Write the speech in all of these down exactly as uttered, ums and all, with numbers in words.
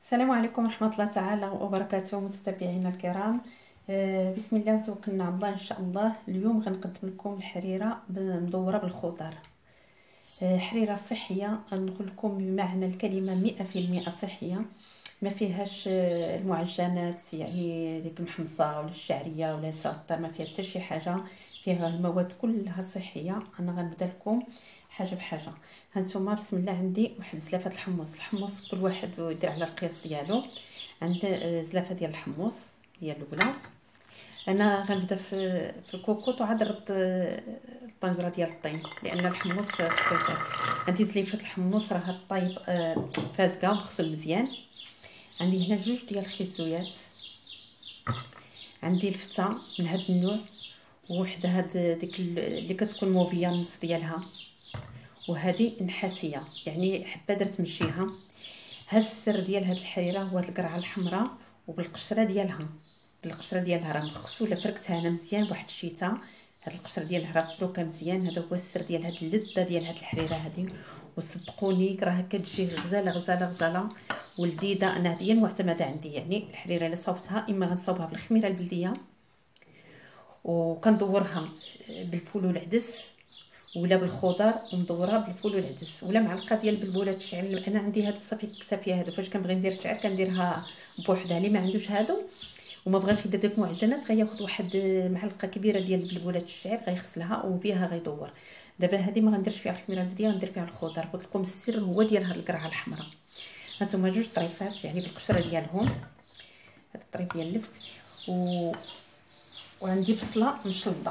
السلام عليكم ورحمة الله تعالى وبركاته متتبعينا الكرام. آه، بسم الله وتوكلنا على الله. ان شاء الله اليوم غنقدم لكم الحريرة مدورة بالخضر. آه، حريرة صحية، نقول لكم بمعنى الكلمة مئة في المئة صحية، ما فيهاش آه، المعجنات، يعني ديك المحمصة ولا الشعرية ولا السلطة، ما فيها حتى شي حاجة، فيها المواد كلها صحية. انا غنبدا لكم حاجه بحاجه. هانتوما بسم الله، عندي واحد زلافه الحمص. الحمص كل واحد يدير على القياس ديالو. عندي زلافه ديال الحمص هي الاولى. انا غنبدا في في الكوكوط وعاد ضربت الطنجره ديال الطين لان الحمص خصو. عندي زليفه الحمص راه طايب فازكه ومغسول مزيان. عندي هنا جوج ديال الخيزويات. عندي الفته من هاد النوع، وحده هاد ديك اللي كتكون موفيه النص ديالها، وهذه نحاسيه يعني حبه درت مشيها. ها السر ديال هاد الحريره هو هاد القرعه الحمراء وبالقشره ديالها. القشره ديالها راه مغسوله، فركتها انا مزيان بواحد الشيته. هاد القشره ديالها راه مفروكه مزيان. هذا هو السر ديال هاد اللذه ديال هاد الحريره هادي. وصدقوني راه كتجي غزاله غزاله غزاله ولذيذه. انا هذه معتمده عندي، يعني الحريره اللي صوبتها اما غنصوبها بالخميره البلديه وكندورها بالفول والعدس، ولا بالخضر ومدوره بالفول والعدس، ولا معلقه ديال البلبولات الشعير. انا عندي هادو صافي كتافيه. هادو فاش كنبغي ندير الشعير كنديرها بوحدها. اللي ما عندوش هادو وما بغاش يدير ديك المعجنات غياخذ واحد معلقه كبيره ديال البلبولات الشعير غيغسلها وبها غيدور. دابا هذه ما غنديرش فيها الخميره البلديه، غندير فيها الخضر. قلت لكم السر هو ديال هاد القرعه الحمراء. هانتوما جوج طريفات يعني بالقشره ديالهم. هاد الطريف ديال اللفت و... وعندي بصله مشلضه.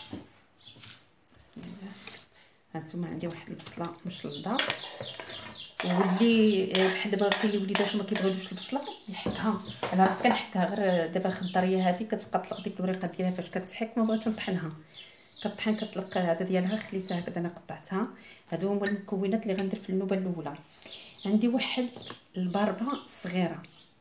بسم الله. هانتوما عندي واحد البصله مشلضه، واللي بحال دابا كاين اللي وليدات ما كيبغيوش البصله يحكها. انا راه كنحكها غير دابا الخضريه هذه كتبقى طلق ديك الوريقه ديالها فاش كتحك. ما بغيتش نطحنها، كطحن كطلق هذا ديالها. خليتها هكذا انا قطعتها. هادو هما المكونات اللي غندير في النوبه الاولى. عندي واحد الباربه صغيره،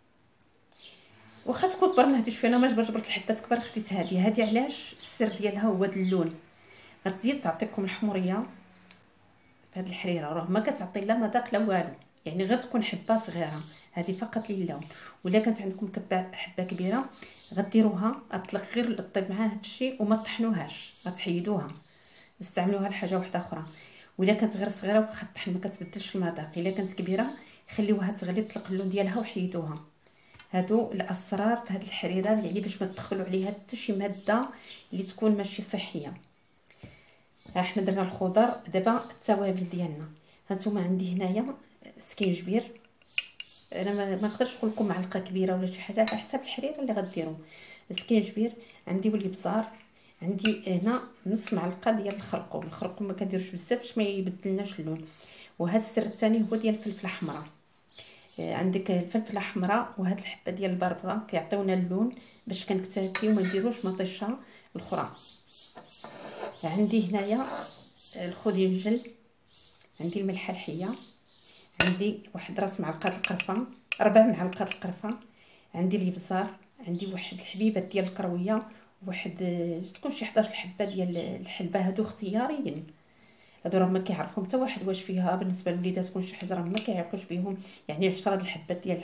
واخا تكون كبر ما هديش فيها. انا ما جبرت جبرت الحبات كبار خديت هذه. هذه علاش؟ السر ديالها هو هذا اللون. غتزيد تعطيكم الحموريه في هذه الحريره. راه ما كتعطي لا مذاق لا والو، يعني غير تكون حبه صغيره هذه فقط للون. ولا كانت عندكم كبه حبه كبيره غديروها اطلق غير الطيب معاه هذا الشيء وما تطحنوهاش، غتحيدوها استعملوها لحاجه واحده اخرى. ولا كانت غير صغيره واخا الطحن ما كتبدلش المذاق. الا كانت كبيره خليوها تغلي تطلق اللون ديالها وحيدوها. هادو الاسرار في هذه الحريره، يعني باش ما تدخلوا عليها حتى شي ماده اللي تكون ماشي صحيه. احنا درنا الخضر. دابا التوابل ديالنا. هانتوما عندي هنايا سكينجبير. انا ما نقدرش نقول لكم معلقه كبيره ولا شي حاجه على حسب الحريره اللي غديروا. سكينجبير عندي والابزار. عندي هنا نص معلقه ديال الخرقوم. الخرقوم ما كنديروش بزاف باش ما يبدلناش اللون. وهذا السر الثاني هو ديال الفلفله الحمراء. عندك الفلفله الحمراء وهاد الحبه ديال البربره كيعطيونا اللون باش كنكتفيو وما نديروش مطيشه الاخرى. عندي هنايا الخضينجل. عندي الملحه الحيه. عندي واحد راس معلقه القرفه، ربع معلقه القرفه. عندي الابزار. عندي واحد الحبيبات ديال الكرويه، واحد تكون شي حداش حبه ديال الحلبه. هادو اختياريين، هادو راه ما كيعرفهم حتى واحد واش فيها. بالنسبه للوليدات تكون شي حاجه راه ما كيعيقوش بهم، يعني عشرة د الحبات ديال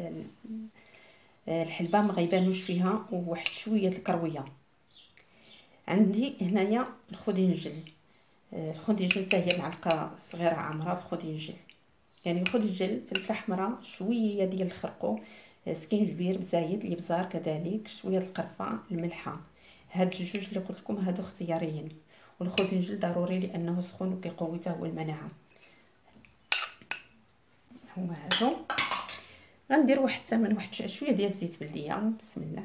الحلبه ما غيبانوش فيها، وواحد شويه الكرويه. عندي هنايا الخضينجل. الخضينجل حتى هي معلقه صغيره عامره. الخضينجل يعني الخضينجل، فلفله حمراء، شويه ديال الخرقوم، سكينجبير مزايد، الابزار كذلك، شويه القرفه، الملحه. هاد الجوج اللي قلت لكم هادو اختياريين. والخضينجل ضروري لانه سخون وكيقوي حتى هو المناعه. هما هادو. غندير واحد الثمن واحد شويه ديال الزيت بلديه. بسم الله.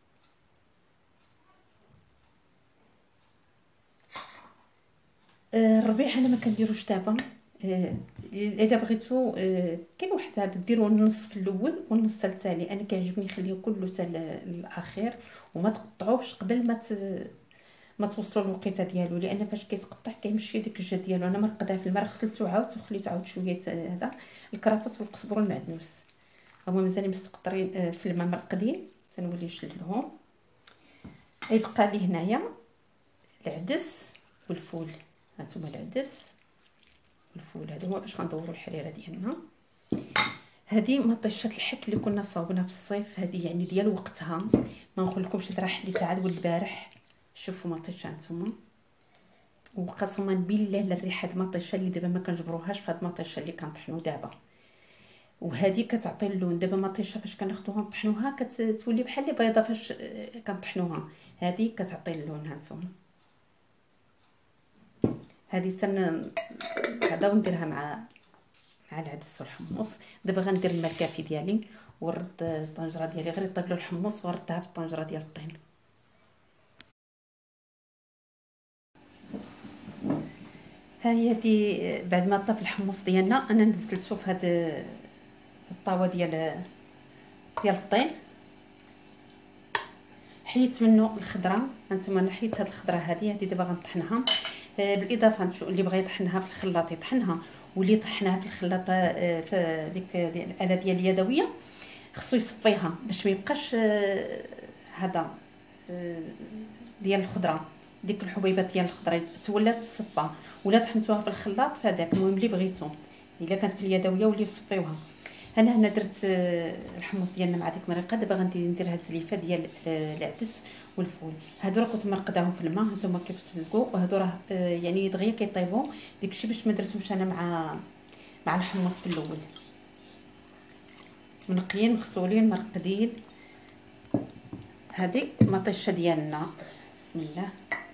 الربيع انا ما كنديروش دابا. الا بغيتو كاين واحد هذا ديروا النص في الاول والنص الثاني. انا كيعجبني نخليه كله حتى الاخير وما تقطعوش قبل ما ما توصلوا الوقيته ديالو، لان فاش كيتقطع كيمشي ديك الجهه ديالو. انا مرقداه في الماء، غسلته عاود وخليت عاود شويه هذا الكرافس والقزبر والمعدنوس هما مازال مستقطرين في الماء مرقدين. تنولي نشلهم. يبقى لي هنايا العدس والفول. هانتوما العدس والفول هادو هما باش غندوروا الحريره ديالنا. هذه مطيشه الحك اللي كنا صاوبناها في الصيف، هذه يعني ديال وقتها، ما نقول لكمش راه حليت عاد والبارح. شوفوا مطيشه نتوما، وقسما بالله الريحه د المطيشه اللي دابا ما كنجبروهاش في هاد المطيشه اللي كنطحنوا دابا. وهذه كتعطي اللون. دابا مطيشه فاش كناخذوها نطحنوها كتولي بحال اللي بيضه فاش كنطحنوها، هذه كتعطي اللون. ها نتوما هذه تن هذا ونديرها مع مع العدس والحمص. دابا غندير الماء الكافي ديالي ونرد الطنجره ديالي، غير يطيب له الحمص ونردها في الطنجره ديال الطين. ها هي هذه بعد ما طاب الحمص ديالنا، انا نزلته في هذا الطاوه ديال ديال الطين، حيت منه الخضره. هانتوما انا حيت هاد الخضره هذه هذه دابا غنطحنها. بالاضافه اللي بغى يطحنها في الخلاط يطحنها، واللي طحناها في الخلاط في ديك الاله ديال اليدويه خصو يصفيها باش ما يبقاش هذا ديال الخضره، ديك الحبيبات ديال الخضره تولات تصفى. ولا طحنتوها في الخلاط فهذاك المهم اللي بغيتو، الا كانت في اليدويه ولي صفيوها. انا هنا درت الحمص ديالنا مع ديك المريقه. دابا غندير ندير هاد الزليفه ديال العدس والفول. هادو راه كنت مرقداهم في الماء، هانتوما كيف تلقوا، وهادو راه يعني دغيا كيطيبوا. داكشي باش ما درتهمش انا مع مع الحمص في الاول. منقيين مغسولين مرقدين. هذه مطيشه ديالنا، بسم الله.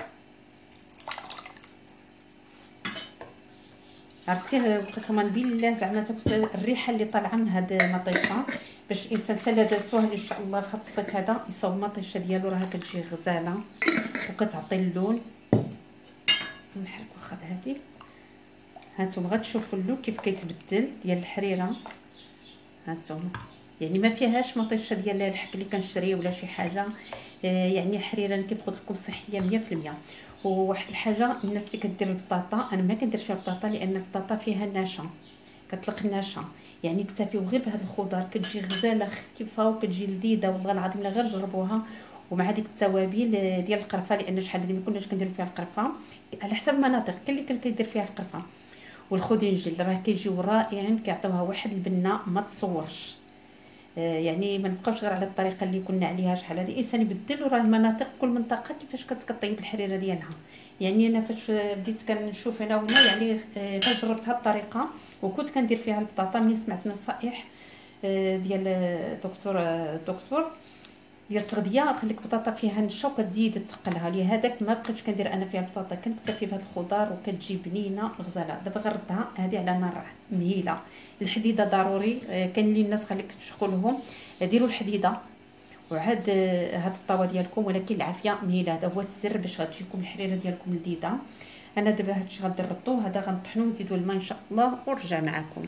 عرفتي قسما بالله زعما تاكل الريحه اللي طالعه من هاد المطيشه. باش الانسان حتى لا دازوها ان شاء الله في هاد الصيف هذا يصاوب المطيشه ديالو، راه كتجي غزاله وكتعطي اللون. نحرك واخا بهادي. هانتوما غتشوفوا اللون كيف كيتبدل ديال الحريره. هانتوما يعني ما فيهاش مطيشه ديال الحك اللي كنشري ولا شي حاجه. آه يعني الحريره كيف قلت لكم صحيه مية في المية. وواحد الحاجه، الناس اللي كدير البطاطا، انا ما كندير فيها البطاطا لان البطاطا فيها ناشا، كتطلق الناشا. يعني اكتفيو غير بهذا الخضر كتجي غزاله خفيفه وكتجي لذيذه. والله العظيم لا غير جربوها. ومع ديك التوابل ديال القرفه، لان شحال هذه ما كناش كنديروا فيها القرفه على حسب المناطق. كاين اللي كان كيدير فيها القرفه والخدنجل، راه كيجيو رائعين، كيعطيوها واحد البنه ما تصورش. يعني ما نبقاوش غير على الطريقه اللي كنا عليها شحال هذه. الانسان يبدل، وراه المناطق كل منطقه كيفاش كتطيب الحريره ديالها. يعني انا فاش بديت كنشوف هنا وهنا، يعني فاش جربت هذه الطريقه وكنت كندير فيها البطاطا، ملي سمعت نصائح ديال دكتور دكتور ديال التغذيه، خليك البطاطا فيها نشا وكتزيد تقلها. لهذاك ما بقيتش كندير انا فيها البطاطا، كنكتفي بهذا الخضار وكتجي بنينه غزاله. دابا غنردها هذه على نار مهيله. الحديده ضروري. كاين اللي الناس خليك تشكلهم ديروا الحديده وعاد هاد الطاوه ديالكم، ولكن العافيه مهيله. هذا هو السر باش غتجيكم الحريره ديالكم لذيذه. انا دابا هادشي غادي نردو، هذا غنطحنو نزيدو الماء ان شاء الله ونرجع معكم.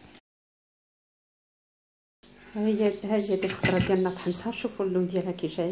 ها هي ها هي ديك الخضره ديالنا طحنتها. شوفوا اللون ديالها كي جاي.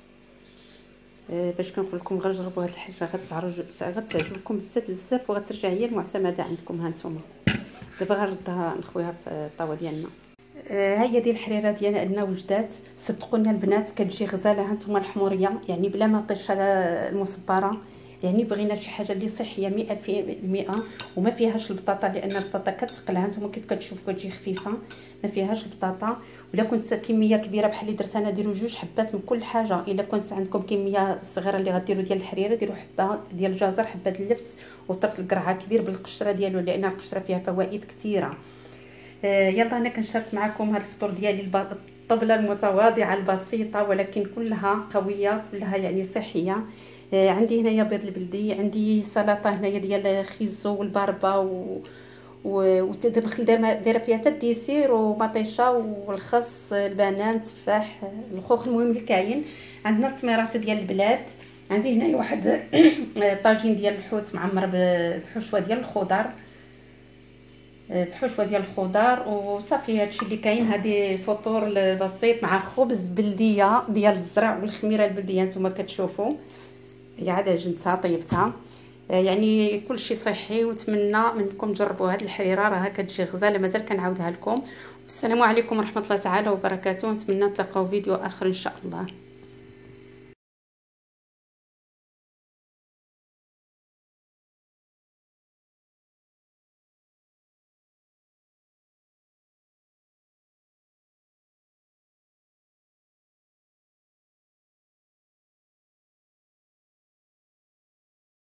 أه باش كنقول لكم غير جربوا هاد الحلفه، غتعجبكم بزاف بزاف وغترجع هي المعتمده عندكم. ها نتوما دابا غنردها نخويها في الطاوه ديالنا. أه ها هي ديال الحريره ديالنا وجدات. صدقونا البنات كتجي غزاله. ها نتوما الحموريه يعني بلا ما طيشه المصبره. يعني بغينا شي حاجه اللي صحيه مئة في المئة وما فيهاش البطاطا، لان البطاطا كتقلها. نتوما كيف كتشوفوا كتجي خفيفه، ما فيهاش البطاطا. ولا كنت كميه كبيره بحال اللي درت انا، ديروا جوج حبات من كل حاجه. الا كنت عندكم كميه صغيره اللي غديروا ديال الحريره، ديروا حبه ديال الجزر، حبه ديال اللفس، وطرف القرعه كبير بالقشره ديالو، لان القشره فيها فوائد كثيره. آه يلا انا كنشارك معكم هذا الفطور ديالي، الطبله المتواضعه البسيطه ولكن كلها قويه، كلها يعني صحيه. آه عندي هنايا بيض البلدي، عندي سلطه هنايا ديال خيزو والباربه و وتدبخل دايره فيها حتى الديسير ومطيشه والخس، البنان، التفاح، الخوخ، المهم اللي كاين. عندنا التميرات ديال البلاد. عندي هنايا واحد طاجين ديال الحوت معمر بحشوه ديال الخضر، بحشوه ديال الخضر وصافي. هادشي اللي كاين. هذه فطور بسيط مع خبز بلديه ديال الزرع والخميره البلديه. نتوما كتشوفوا هي عاد عجنتها طيبتها، يعني كل شيء صحي. وتمنى منكم تجربوا هذه الحريره، راها كتجي غزاله. مازال كنعاودها لكم. السلام عليكم ورحمه الله تعالى وبركاته. نتمنى نتلاقاو فيديو اخر ان شاء الله.